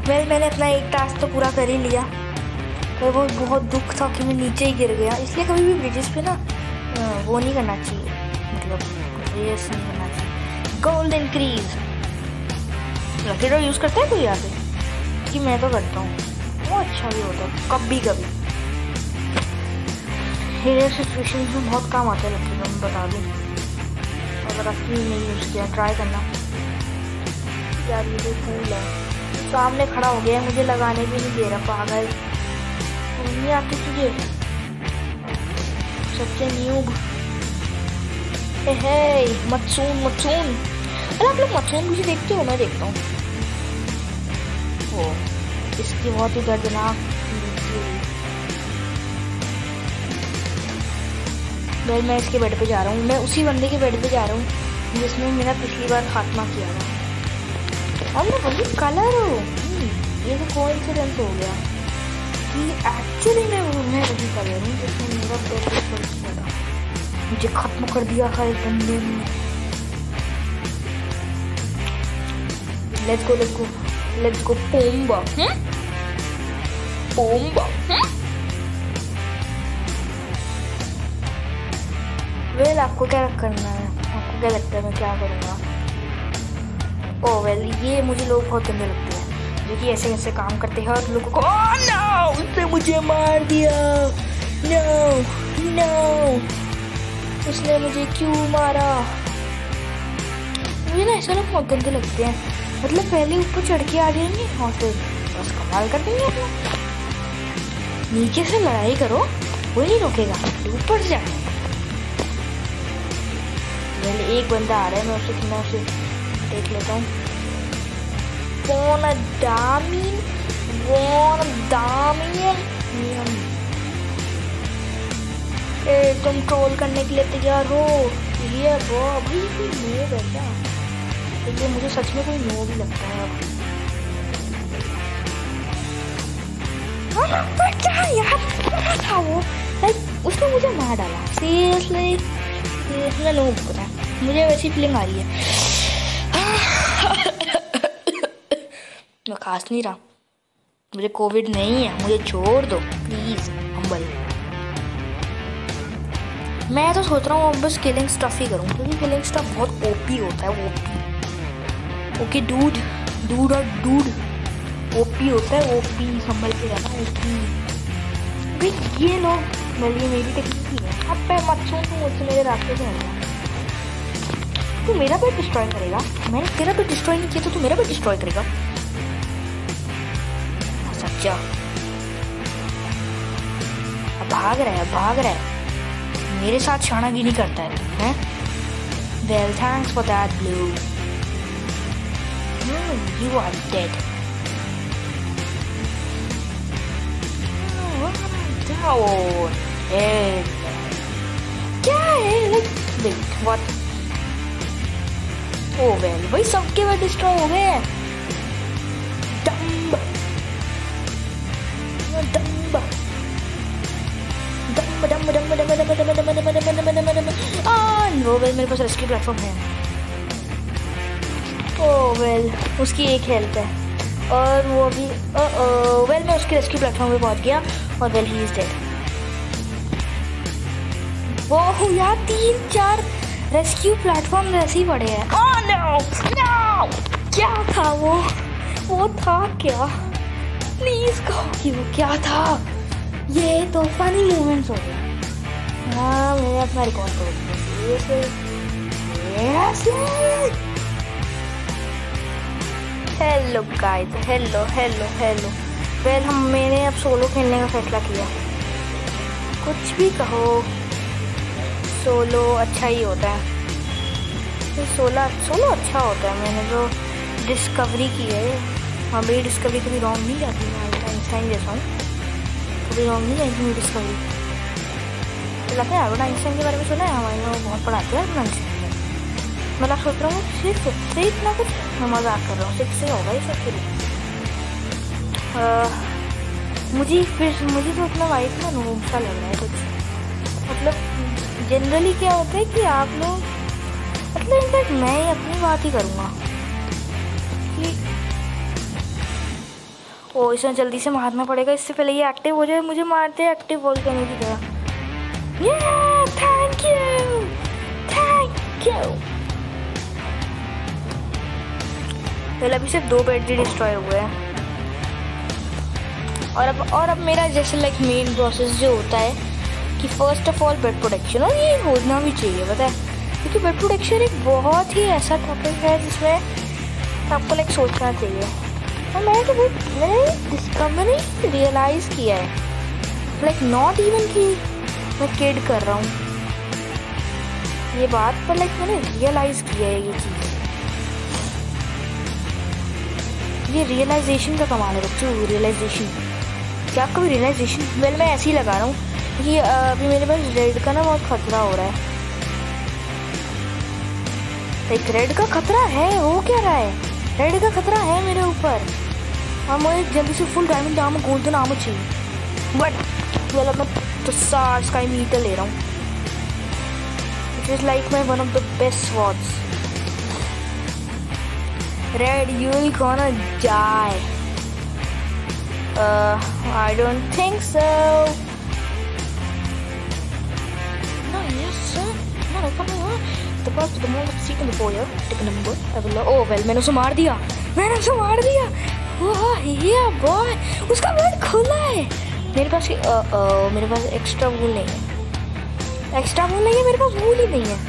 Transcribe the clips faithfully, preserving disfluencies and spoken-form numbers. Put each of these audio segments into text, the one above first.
Well मैंने अपना एक टास्क तो पूरा कर ही लिया, पर वो बहुत दुख था कि मैं नीचे ही गिर गया। इसलिए कभी भी ब्रिजेस पे ना वो नहीं करना चाहिए, मतलब रेस नहीं करना चाहिए। Gold increase lucky draw use करता है कोई यहाँ पे कि मैं तो करता हूँ, वो अच्छा भी होता है कभी कभी। रेयर सिचुएशन में बहुत काम आता है लकी ड्रॉ, मैं बता दूँ। अगर आपने नहीं यूज़ किया ट्राई करना यार। ये तो फूल है सामने खड़ा हो गया, मुझे लगाने भी नहीं दे रहा, पागल नहीं आती तुझे सच्चे न्यूब। हे मत्सून मत्सून, अरे आप लोग मत्सून मुझे देखते हो? मैं देखता हूँ। ओ इसकी बहुत ही दर्दनाक। वेल मैं इसके बेड पे जा रहा हूँ, मैं उसी बंदे के बेड पे जा रहा हूँ जिसने मेरा पिछली बार खात्मा किया था। और मैं वही कलर हूँ, ये तो कोइंसिडेंस हो गया कि एक्चुअली मैं मैं वही कलर हूँ जिसने मेरा बेड पे किया था, मुझे खत्म कर दिया था इस बंदे ने। Let's go let's go let's go पोम्बा पोम्बा। वेल आपको क्या करना है? आपको क्या लगता है मैं क्या करूँगा? ओह वेल ये मुझे लोग बहुत गंदे लगते हैं जो कि ऐसे ऐसे काम करते हैं और लोगों को ओह नो उसने मुझे मार दिया, नो नो उसने मुझे क्यों मारा। मुझे ना ऐसे लोग बहुत गंदे लगते हैं, मतलब पहले ऊपर चढ़ के आ जाएंगे और फिर बस कमाल कर देंगे अपना। नीचे से लड़ाई करो कोई नहीं रोकेगा, ऊपर से जाए। पहले एक बंदा आ रहा है, मैं उसे मैं उसे देख लेता हूँ। कौन दामिन कौन दामिन ए तुम ट्रोल करने के लिए तैयार हो? ये वो अभी कोई नोब है क्या? क्योंकि मुझे सच में कोई नोब ही लगता है अब। हाँ, क्या यार क्या था वो? लाइक उसने मुझे मार डाला सीरियसली। सीरियसली नोब पता है, मुझे वैसी फीलिंग आ रही है। मैं खास नहीं रहा, मुझे कोविड नहीं है, मुझे छोड़ दो प्लीज हम्बल। मैं तो सोच रहा हूँ अब बस किलिंग स्टफ ही करूँ, क्योंकि किलिंग स्टफ बहुत ओपी होता है। ओपी ओके डूड डूड और डूड ओपी होता है, ओपी संभल के रहना ओपी। भाई ये लोग मेरी मेरी टेक्निक ही है। अब मैं मत सुन, तू मुझसे मेरे रास्ते से हटना। तू मेरा बेड डिस्ट्रॉय करेगा? मैंने तेरा बेड डिस्ट्रॉय नहीं किया तो तू मेरा बेड डिस्ट्रॉय करेगा? सच्चा अब भाग रहा है भाग रहा है मेरे साथ शानागिरी करता है हैं? Well, thanks for that, Blue. Hmm, you are dead. Oh, dead. क्या है? Like, wait, what? Oh well, भाई सबके बाद डिस्ट्रॉय हो गए हैं। Dumb. Dumb. Dumb, dumb, dumb, dumb, dumb, dumb, dumb, dumb, dumb, dumb, dumb, dumb, dumb. Ah, no, well, मेरे पास rescue platform है। ओह वेल उसकी एक हेल्थ है और वो भी ओह वेल मैं उसके रेस्क्यू प्लेटफॉर्म पे पहुंच गया और वेल ही इज डेड। वो यार तीन चार रेस्क्यू प्लेटफॉर्म ऐसे ही पड़े हैं। ओह नो नो क्या था वो? वो था क्या? प्लीज कहो कि वो क्या था। ये तो फनी मोमेंट्स हो गया। हाँ मैंने अपना रिकॉर्ड तोड़ दिया। Hello guys, hello hello hello. Well हम मैंने अब सोलो खेलने का फैसला किया। कुछ भी कहो सोलो अच्छा ही होता है। सोलो सोलो अच्छा होता है। मैंने जो डिस्कवरी की है, हाँ मेरी डिस्कवरी कभी रॉन्ग नहीं जाती। मैं आइंस्टाइन जैसा हूँ, कभी रॉन्ग नहीं जाएगी मेरी डिस्कवरी। तो लगता है एल्बर्ट आइंस्टाइन के बारे में सुना है, हमारे लोग बहुत पढ़ाते हैं एल्बर्ट आइंस्टाइन। मतलब सोच रहा हूँ सिर्फ से इतना कुछ मैं मजाक कर रहा हूँ, सिक्स से होगा ये सब फिर। मुझे फिर मुझे तो अपना वाइफ ना नोब सा लग रहा है कुछ। मतलब जनरली क्या होता है कि आप लोग मतलब इनफैक्ट मैं अपनी बात ही करूँगा कि ओ इसे जल्दी से मारना पड़ेगा, इससे पहले ये एक्टिव हो जाए। मुझे मारते हैं एक्टिव वॉल करने की तरह। ये थैंक यू थैंक यू। पहले अभी सिर्फ दो बेड डिस्ट्रॉय हुए हैं और अब और अब मेरा जैसे लाइक मेन प्रोसेस जो होता है कि first of all bed protection, और ये होना भी चाहिए पता है, क्योंकि बेड प्रोटेक्शन एक बहुत ही ऐसा टॉपिक है जिसमें आपको लाइक सोचना चाहिए। और मैंने तो मैंने डिस्कवरी रियलाइज़ किया है लाइक नॉट इवन कि मैं किड कर रहा हूँ ये बात, पर लाइक मैंने रियलाइज़ किया है ये चीज़। ये रियलाइजेशन का कमाल है बच्चों, रियलाइजेशन। क्या आपका भी रियलाइजेशन? वेल मैं ऐसे ही लगा रहा हूँ कि अभी मेरे पास रेड का ना बहुत खतरा हो रहा है। एक रेड का खतरा है, हो क्या रहा है? रेड का खतरा है मेरे ऊपर और मुझे जल्दी से full diamond armour golden armour चाहिए। बट वेल मैं तो सार स्काई मीटर ले रहा हूँ। It is like my one of the best swords. Red you will gonna die. Uh, I don't think so. No, yes, sir. No, no, come on. The path to the mall of seeking the foyer. Take a number. I will. Oh well, मैंने उसे मार दिया. मैंने उसे मार दिया. वाह, yeah boy. उसका बेड खुला है. मेरे पास uh, uh, मेरे पास एक्स्ट्रा वूल नहीं है. एक्स्ट्रा वूल नहीं है. मेरे पास वूल ही नहीं है.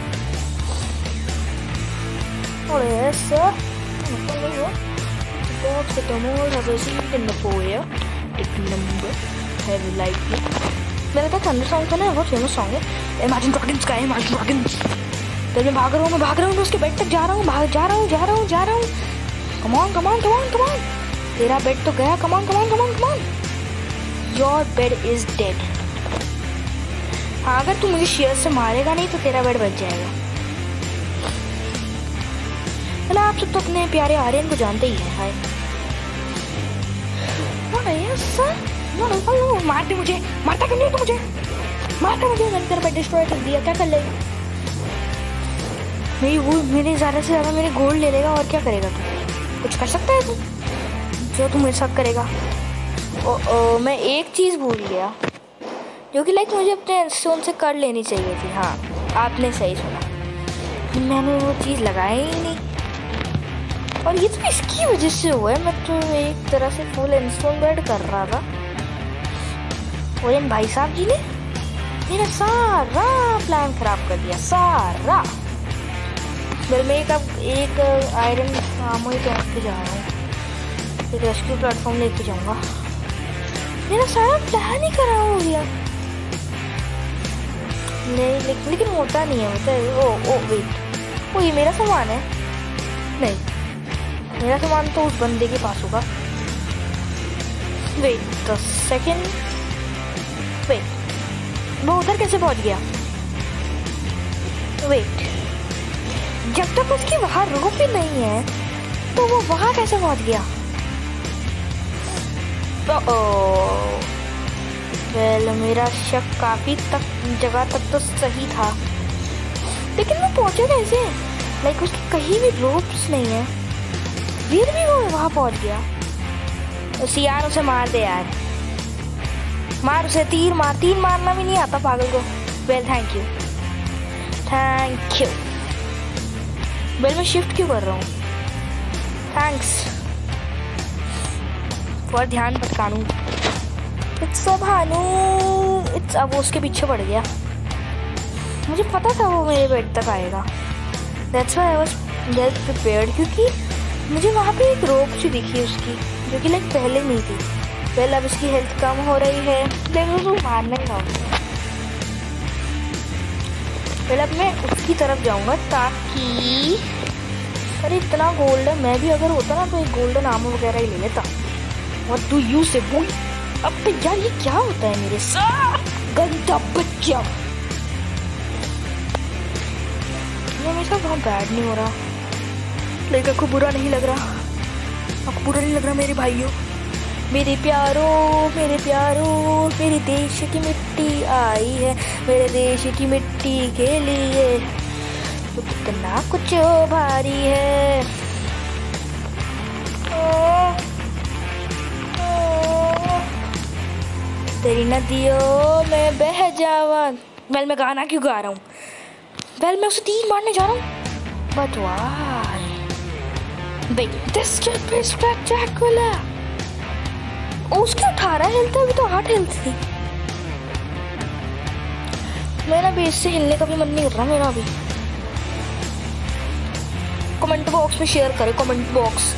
Oh yes, sir. Box at the mall has a seat in the foyer. Take number. Have you liked it? मेरा क्या थंडर सॉन्ग था ना, बहुत फेमस सॉन्ग है। Imagine Dragons का है, Imagine Dragons। तो मैं भाग रहा हूँ, मैं भाग रहा हूँ, मैं उसके बेड तक जा रहा हूँ, भाग जा रहा हूँ, जा रहा हूँ, जा रहा हूँ। Come on, come on, come on, come on। तेरा बेड तो गया, come on, come on, come on, come on। Your bed is dead। हाँ, अगर तू मुझे शेयर से मारेगा नहीं तो तेरा बेड बच जाएगा। चलो आप सब तो अपने प्यारे आर्यन को जानते ही हैं। हाय मारते मुझे, मारता क्यों नहीं तो मुझे, मारता मुझे। मैंने तेरा बेड डिस्ट्रॉय कर दिया, क्या कर लेगा? मेरी वो मेरे ज़्यादा से ज़्यादा मेरे गोल्ड ले लेगा और क्या करेगा तू? कुछ कर सकता है तू जो तू मेरे साथ करेगा? ओ, ओ, मैं एक चीज़ भूल गया जो कि लाइक मुझे अपने स्टोन से कर लेनी चाहिए थी। हाँ आपने सही सुना, मैंने वो चीज़ लगाई ही नहीं और ये तो इसकी वजह से हुआ है। मैं तो एक तरह से फुल इंस्टॉल बेड कर रहा था और इन भाई साहब जी ने मेरा सारा प्लान खराब कर दिया, सारा। फिर मैं एक अब एक आयरन आर्मर ही पहन के जा रहा हूँ, एक रेस्क्यू प्लेटफॉर्म लेके जाऊँगा। मेरा सारा प्लान ही खराब हो गया। नहीं लेकिन लेकिन होता नहीं है, होता है। ओ ओ वेट, ओ ये मेरा सामान है? नहीं, मेरा सामान तो उस बंदे के पास होगा। वेट द सेकेंड, वेट वो उधर कैसे पहुंच गया? वेट, जब तक उसकी वहां रोप ही नहीं है तो वो वहां कैसे पहुंच गया? ओह वेल मेरा शक काफी तक जगह तक तो सही था, लेकिन वो पहुंचा कैसे? लाइक उसकी कहीं भी रोप्स नहीं है, फिर भी वो वहां पहुंच गया। उसे यार उसे मार दे यार, मार उसे, तीर मार, तीर मारना भी नहीं आता पागल को। Well thank you thank you. Well मैं शिफ्ट क्यों कर रहा हूँ? थैंक्स फॉर ध्यान भटकानू। इट्स अ भानु, इट्स अब वो उसके पीछे पड़ गया। मुझे पता था वो मेरे बेड तक आएगा, that's why I was well prepared, क्योंकि मुझे वहाँ पे एक रोप सी दिखी उसकी जो कि लाइक पहले नहीं थी। वेल अब उसकी हेल्थ कम हो रही है, लेकिन उसको मारना ही होगा। वेल अब मैं उसकी तरफ जाऊँगा ताकि, अरे इतना गोल्ड है, मैं भी अगर होता ना तो एक गोल्डन आर्मर वगैरह ही ले लेता। What do you say boy? अब यार ये क्या होता है मेरे साथ? गंदा बच्चा। ये मेरे साथ बहुत बैड नहीं हो रहा, लेकिन आपको बुरा नहीं लग रहा? आपको बुरा नहीं लग रहा मेरे भाइयों, मेरे प्यारों, मेरे प्यारों? मेरे देश की मिट्टी आई है, मेरे देश की मिट्टी के लिए तो कितना कुछ भारी है। तेरी नदियों में बह जावा। वेल मैं गाना क्यों गा रहा हूँ? वेल मैं उसे तीन मारने जा रहा हूँ। But why? Wait, this trip is spectacular. उसकी अठारह हेल्थ है, अभी तो आठ हेल्थ थी। मेरा बेस से हिलने का भी मन नहीं कर रहा मेरा अभी। कमेंट बॉक्स में शेयर करें, कमेंट बॉक्स।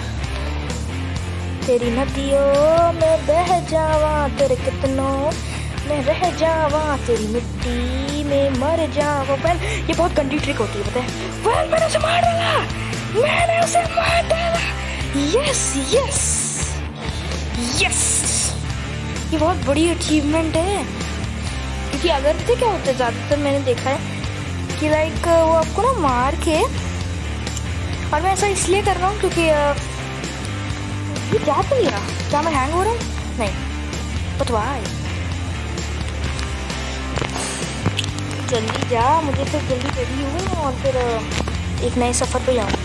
तेरी नदियों में बह जावा, तेरे कितनों में रह जावा, तेरी मिट्टी में मर जावा। वेल ये बहुत गंदी ट्रिक होती है, पता है? वेल मैंने उसे मार डाला, मैंने उसे मार डाला। यस यस यस, ये बहुत बड़ी अचीवमेंट है। क्योंकि अगर पता क्या होता है, ज़्यादातर मैंने देखा है कि लाइक वो आपको ना मार के, और मैं ऐसा इसलिए कर रहा हूँ क्योंकि ये क्या तो नहीं रहा, क्या मैं हैंग हो रहा हूँ? नहीं, पतवार। जल्दी जा, मुझे फिर जल्दी रेडी हूँ और फिर एक नए सफ़र पे जाऊँ।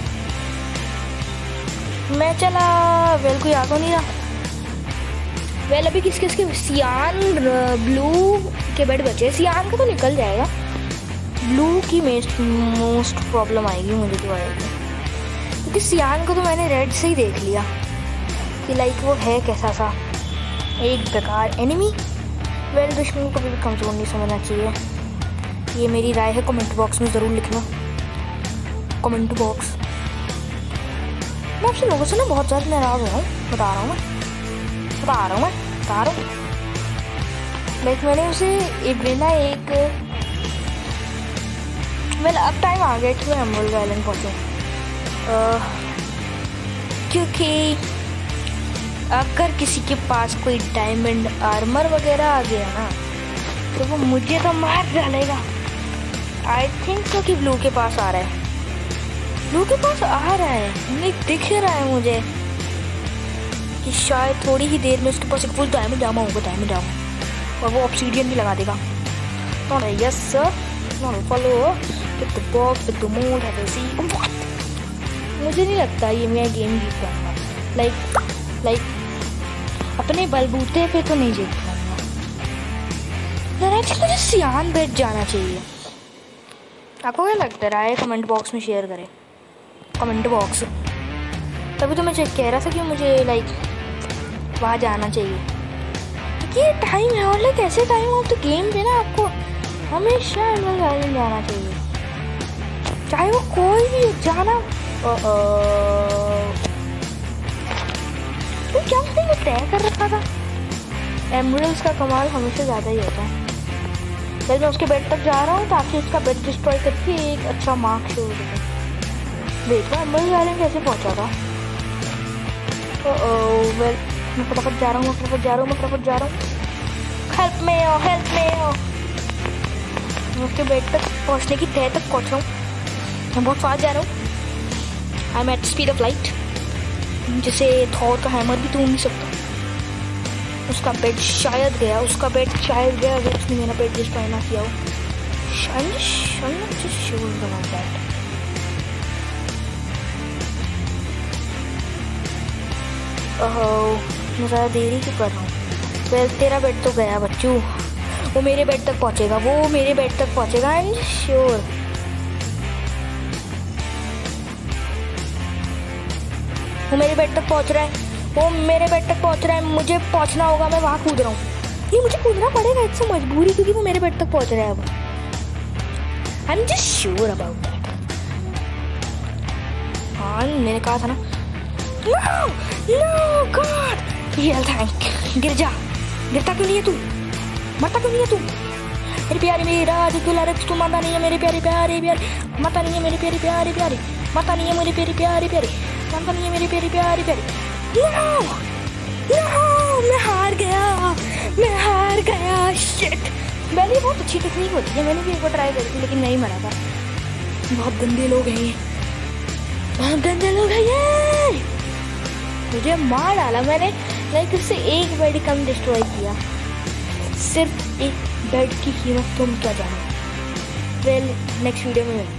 मैं चला। वेल कोई आगे नहीं रहा। वेल अभी किस किस के सियान ब्लू के बेड बचे। सियान का तो निकल जाएगा, ब्लू की मोस्ट प्रॉब्लम आएगी मुझे तो आएगी, क्योंकि सियान को तो मैंने रेड से ही देख लिया कि लाइक वो है कैसा सा, एक बेकार एनिमी। वेल दुश्मन को कभी भी कमज़ोर नहीं समझना चाहिए, ये मेरी राय है। कमेंट बॉक्स में ज़रूर लिखना, कमेंट बॉक्स। मैं आपसे लोगों से ना बहुत ज़्यादा नाराज़ हो रहा हूँ, बता रहा हूँ मैं बता रहा हूँ मैं बता रहा हूँ लाइक मैंने उसे एक ना एक वेल अब टाइम आ गया कि मैं एमरल्ड आइलैंड पहुँचूँ, क्योंकि अगर किसी के पास कोई डायमंड आर्मर वगैरह आ गया ना तो वो मुझे तो मार डालेगा। आई थिंक तो कि ब्लू के पास आ रहा है, ब्लू के पास आ रहा है, नहीं दिख रहा है मुझे कि शायद थोड़ी ही देर में उसके पास एक फुल डायमंड आर्मर होगा, डायमंड आर्मर, और वो ऑब्सीडियन भी लगा देगा। Yes sir, follow with the bog with the moon have a see. मुझे नहीं लगता ये मैं गेम जीत पाऊंगा, लाइक लाइक अपने बलबूते पे तो नहीं जीत पाऊंगा। मुझे सियान बेट जाना चाहिए। आपको क्या लगता है? राय कमेंट बॉक्स में शेयर करें, कमेंट बॉक्स। तभी तो मैं चेक कह रहा था कि मुझे लाइक वहाँ जाना चाहिए, क्योंकि ये टाइम है और लाइक ऐसे टाइम ऑफ द गेम पे ना आपको हमेशा एमरल्ड आइलैंड जाना चाहिए, चाहे वो कोई भी जाना। तो क्या मैंने तय कर रखा था? एमरल्ड्स का कमाल हमेशा ज़्यादा ही होता है। फिर मैं उसके बेड तक जा रहा हूँ ताकि उसका बेड डिस्ट्रॉय करके एक अच्छा मार्क शो हो सके। देखो एमरल्ड आइलैंड कैसे पहुँचा था। ओह वेल मैं फटाफट जा रहा हूँ, मैं फटाफट जा रहा हूँ, मैं फटाफट जा रहा हूँ। हेल्प में आओ, हेल्प में आओ। मैं उसके बेड तक पहुँचने की तय तक पहुँच रहा हूँ। मैं बहुत फास्ट जा रहा हूँ। I am at speed of light, जिसे थॉर का हैमर भी तोड़ नहीं सकता। उसका बेड शायद गया, उसका बेड शायद गया अगर उसने मेरा बेड डिस्ट्रॉय ना किया हो। शायद शायद just sure about that। ओह मैं ज़्यादा देरी क्यों कर रहा हूँ? वेल तेरा बेड तो गया बच्चू, वो मेरे बेड तक पहुँचेगा, वो मेरे बेड तक पहुँचेगा। I am sure. वो मेरे बेड तक पहुँच रहा है, वो मेरे बेड तक पहुँच रहा है। मुझे पहुँचना होगा, मैं वहाँ कूद रहा हूँ। ये मुझे कूदना पड़ेगा, इससे मजबूरी, क्योंकि वो मेरे बेड तक पहुँच रहा है अब। I am just sure about that. हाँ मैंने कहा था ना। नो नो गॉड, ये थैंक। गिर जा, गिरता क्यों नहीं है तू? मरता क्यों नहीं है तू? मेरी प्यारी मेरी राज क्यों लारक्स, तू मरता नहीं है मेरे प्यारे प्यारे प्यारे, मरता नहीं है मेरे प्यारे प्यारे प्यारे, मरता नहीं है मेरे प्यारे प्यारे प्यारे, मरता नहीं है मेरे प्यारे प्यारे प्यारे। नो नो मैं हार गया, मैं हार गया। शिट। मैंने बहुत अच्छी टेक्निक होती है, मैंने भी एक बार ट्राई करी थी लेकिन नहीं मरा था। बहुत गंदे लोग हैं ये, बहुत गंदे लोग हैं ये। मुझे मार डाला मैंने, लाइक उससे एक बेड कम डिस्ट्रॉय किया। सिर्फ एक बेड की कीमत तुम क्या जानो। वेल नेक्स्ट वीडियो में